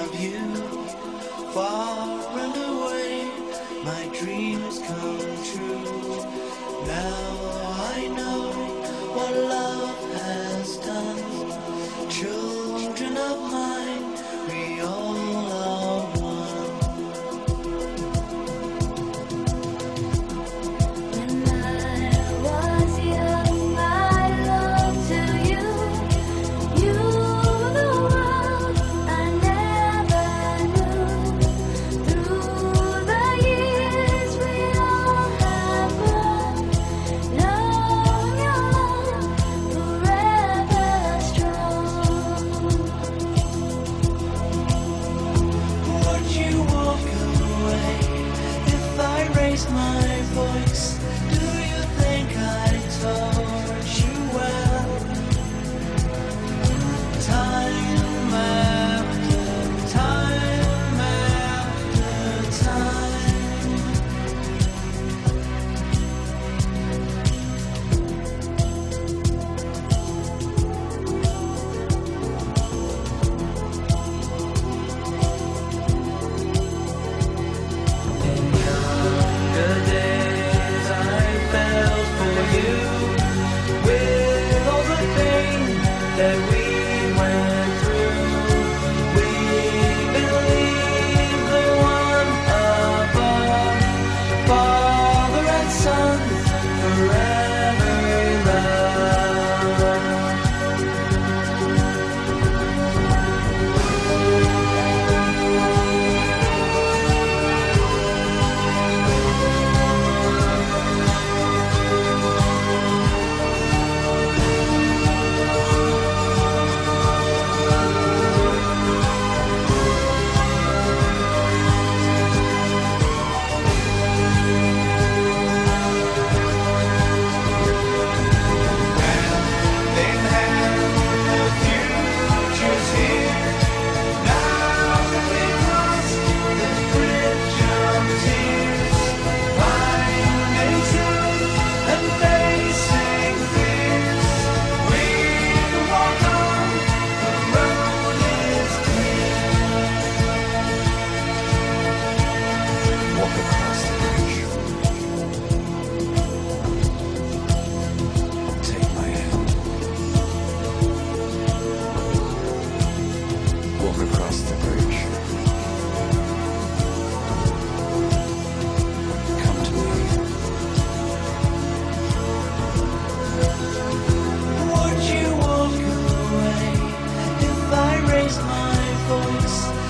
have you far and away. My dreams come true. Now I know what love has done. Children of mine, we all are one. When I was young, I looked to you. You were the world I never knew. Through the years, we all have grown. Know your love forever strong. Would you walk away if I raised my voice? Do you think I told you well? Time after time after time. In younger days I felt for you, with all the pain that we went through. We believe the one above, Father and Son, forever love. In hand, the future's here. Now that we've crossed the bridge of tears, finding truth and facing fears, we walk on, the road is clear. Walk across the bridge. Take my hand. Walk across the bridge. Come to me. Would you walk away if I raised my voice?